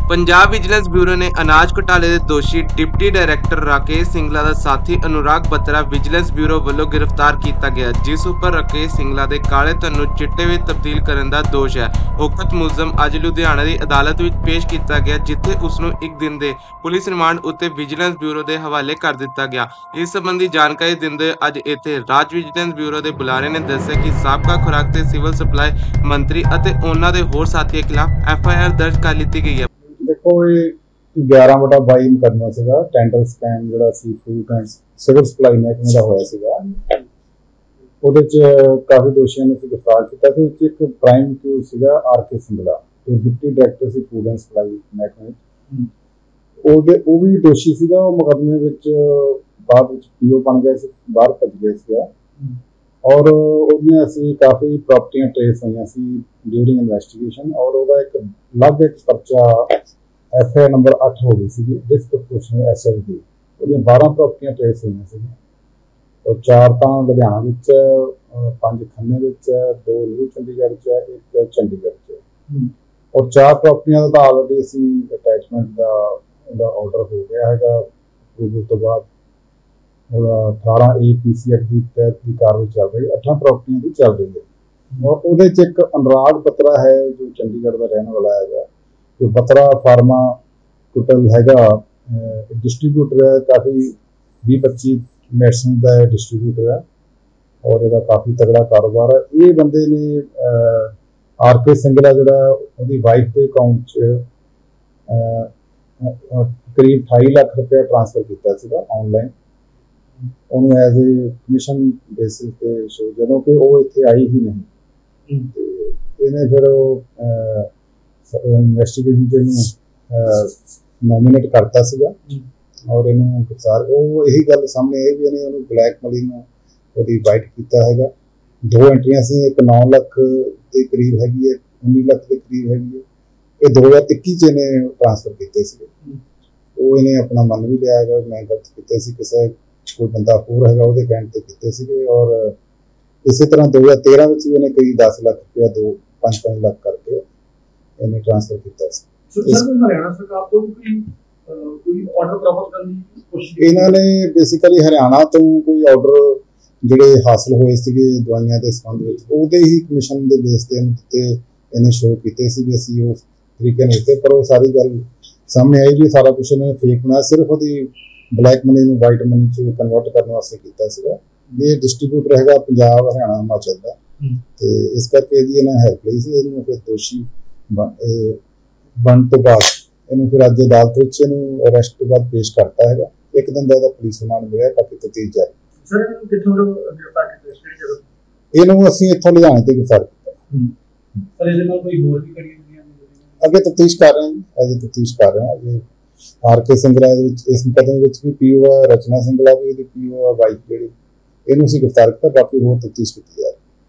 Punjab vigilance bureau ने अनाज घोटाले के दोषी डिप्टी डायरैक्टर राकेश सिंगला का साथी अनुराग बत्रा विजिलेंस ब्यूरो वालों गिरफ्तार किया गया, जिस उपर राकेश सिंगला के काले धन नूं चिट्टे विच तब्दील करने का दोष है। उक्त मुलजम अज लुधियाना की अदालत में पेश किया गया, जिथे उसनूं एक दिन के पुलिस रिमांड उत्ते विजिलेंस ब्यूरो के हवाले कर दिता गया। इस संबंधी जानकारी दिंदे अज इत्थे राज विजिलेंस ब्यूरो के बुलारे ने दस्सिया कि साबका खुराक ते सिविल सप्लाई मंत्री अते उन्हां दे होर साथियों खिलाफ FIR दर्ज कर ली गई है। देखो ये 11/22 मुकदमा सीगा टेंडर स्कैम जिहड़ा सी फूड एंड सिविल सप्लाई महकमे दा होया सीगा। ਉਹਦੇ ਚ ਕਾਫੀ ਦੋਸ਼ੀਆਂ ਨੂੰ गिरफ्तार किया। तो एक प्राइम क्यू सीगा RK सिंगला जो डिप्टी डायरैक्टर सी फूड एंड सप्लाई महकमे वो भी दोषी सीगा। मुकदमे विच बाद विच PO बन गया सी, बाहर भज गया सीगा और ਉਹਦੀਆਂ ਅਸੀਂ ਕਾਫੀ प्रॉपर्टियां ट्रेस ਹੋਈਆਂ ਸੀ ड्यूरिंग इन्वेस्टिगेशन और ਉਹਦਾ एक अलग एक पर्चा FIR नंबर 8 हो गई सी डिसप्रपोर्शनल एसेट दी। ਉਹਦੀਆਂ 12 प्रॉपर्टियां ट्रेस ਹੋਈਆਂ ਸੀ और 4 ਤਾਂ ਲੁਧਿਆਣਾ ਵਿੱਚ, 5 ਖੰਨੇ ਵਿੱਚ, 2 ਨਿਊ ਚੰਡੀਗੜ੍ਹ ਚ, 1 ਚੰਡੀਗੜ੍ਹ ਚ और 4 प्रॉपर्टियां ਦਾ ਤਾਂ ਆਲਰੇਡੀ ਅਸੀਂ ਅਟੈਚਮੈਂਟ ਦਾ ਉਹਦਾ ਆਰਡਰ ਹੋ ਗਿਆ ਹੈਗਾ। ਅਪਰੂਵਲ ਤੋਂ ਬਾਅਦ 18 APC एक्ट की तहत की कार्रवाई चल रही है, 8 प्रॉपर्टियां की चल रही है और वो एक अनुराग बत्रा है जो चंडीगढ़ का रहने वाला है, जो बत्रा फार्माकुटल हैगा डिस्ट्रीब्यूटर है, काफ़ी 20-25 मेडिसिन का डिस्ट्रीब्यूटर है और इसका काफ़ी तगड़ा कारोबार है। ये बंदे ने RK सिंगला जोड़ा उसकी वाइफ के अकाउंट करीब 28 लाख रुपया ट्रांसफर किया ऑनलाइन ਉਹਨੂੰ ਐਜ਼ ਏ ਕਮਿਸ਼ਨ ਬੇਸਿਸ ਤੇ ਸ਼ੋ, ਜਦੋਂ ਕਿ ਉਹ ਇੱਥੇ ਆਈ ਹੀ ਨਹੀਂ ਤੇ ਇਹਨੇ ਫਿਰ ਉਹ ਇਨਵੈਸਟੀਗੇਸ਼ਨ 'ਚ ਇਹਨੂੰ ਨੋਮੀਨੇਟ ਕਰਤਾ ਸੀਗਾ ਔਰ ਇਹਨੂੰ ਗ੍ਰਿਫਤਾਰ। ਉਹ ਇਹੀ ਗੱਲ ਸਾਹਮਣੇ ਆਈ ਵੀ ਇਹਨੇ ਉਹਨੂੰ ਬਲੈਕਮੇਲਿੰਗ ਨੂੰ ਉਹਦੀ ਵਾਈਟ ਕੀਤਾ ਹੈਗਾ। 2 ਐਂਟਰੀਆਂ ਸੀ, ਇੱਕ 9 ਲੱਖ ਦੇ ਕਰੀਬ ਹੈਗੀ ਹੈ, 19 ਲੱਖ ਦੇ ਕਰੀਬ ਹੈਗੀ ਹੈ। ਇਹ 2021 'ਚ ਇਹਨੇ ਟ੍ਰਾਂਸਫਰ ਕੀਤੇ ਸੀਗੇ। ਉਹ ਇਹਨੇ ਆਪਣਾ ਮੰਨ ਵੀ ਲਿਆ ਹੈਗਾ ਮੈਂ ਗਲਤ ਕੀਤੇ ਸੀ, ਕਿਸੇ कोई बंदा होर है वो कहने ते कीते सीगे। और इस तरह 2013 में भी इन्हें कई 10 लाख रुपया 5-5 लाख करके इन्हें ट्रांसफर किया। इन्होंने बेसिकली हरियाणा तो कोई ऑर्डर जिहड़े हासिल होए सीगे दवाइयां के संबंध में उहदे ही कमीशन के बेस ते इन्हें शो किए सी भी असीं उस तरीके नाल कीते, पर वो सारी गल सामने आई भी सारा कुछ इन्होंने फेक बनाया, सिर्फ वो ब्लैक मनी में वाइट मनी च कन्वर्ट करने वास्ते किया सीगा। ये डिस्ट्रीब्यूटर हैगा पंजाब हरियाणा हिमाचल का, तो इस करके इसकी इन्हें हेल्प ली सी। इन्होंने फिर दोषी बन तो बाद इन्होंने फिर अज अदालत में इन्होंने अरेस्ट तो बाद पेश करता है। एक दिन का पुलिस रिमांड मिले, बाकी तफ्तीश जारी। इन्होंने असीं इत्थों लुधियाने ते गिरफ्तार किया। अगे तफ्तीश कर रहे हैं, अजे तफ्तीश कर रहे हैं। RK सिंगला इस मुकदमे में भी PO है, रचना सिंगला भी PO है, वाइफ जी इन्हों गिरफ्तार किया, बाकी होर तफ्तीश की जा रही है।